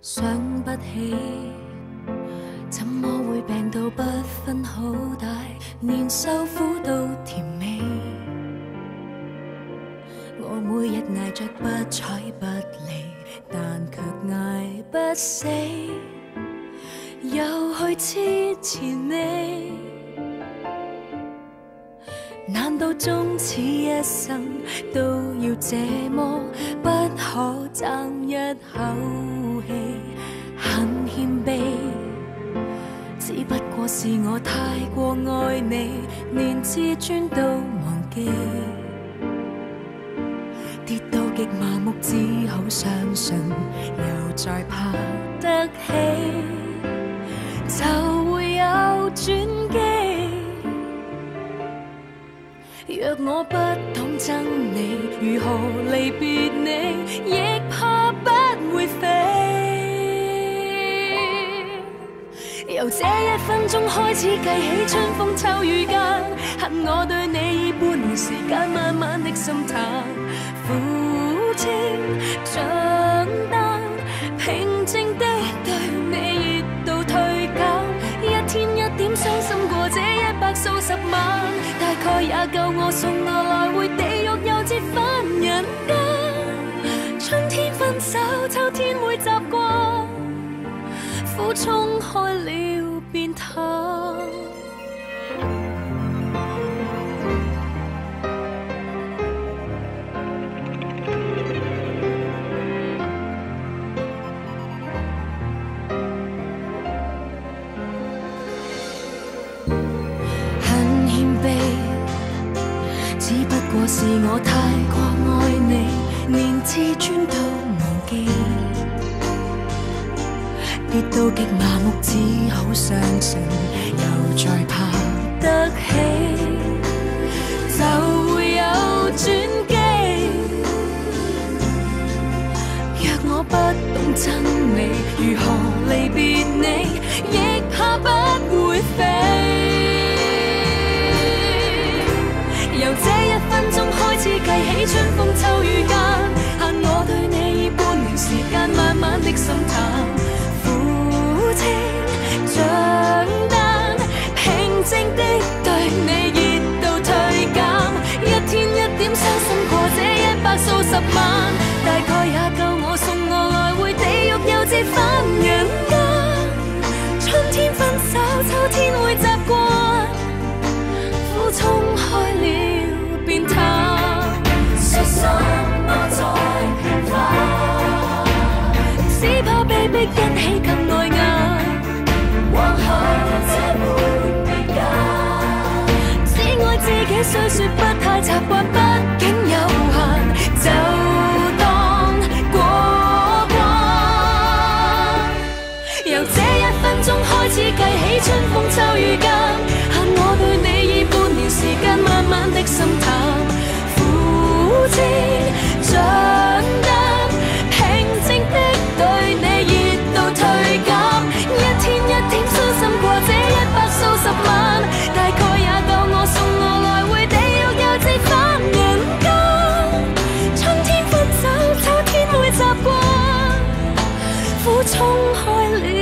想不起，怎麼會病到不分好歹，連受苦都甜美。我每日捱着不睬不理，但卻捱不死，又去痴纏你。難道終此一生都要這麼不可爭一口氣？很謙卑，只不過是我太過愛你，連自尊都忘記。跌到極麻木，只好相信又再爬得起，就會有轉機。若我不懂憎你，如何離別你，亦怕不會飛。由這一分鐘開始計起，春風秋雨間，恨我對你以半年時間慢慢的心淡，苦清長擔，平靜的對你熱度退減，一天一點傷心過這100數十萬，大概也夠我送我來回地獄又折返人間。春天分手，秋天會習慣，苦衝開了便淡。只不過是我太過愛你，連自尊都忘記。跌到極麻木，只好相信又再爬得起，就會有轉機。若我不懂憎你，如何離別你，亦怕不會飛。由這一分鐘開始計起，春風秋雨間，限我對你以半年時間慢慢的心淡，苦清長擔，平靜的對你熱度退減，一天一點傷心過這100數十萬，大概也夠我送我來回地獄又折返人間。春天分手，秋天會習慣，苦衝開了變淡，說什麼再平凡，只怕被逼一起更礙眼。往後這沒別間，只愛自己，雖說不太習慣，畢竟有限，就當過關。由這一分鐘開始計起，春風秋雨間，限我對你以半年時間慢慢的心淡，苦清長擔，平靜的對你熱度退減，一天一點傷心過這100數十萬，大概也夠我送我來回地獄又折返人間。春天分手，秋天會習慣，苦衝開了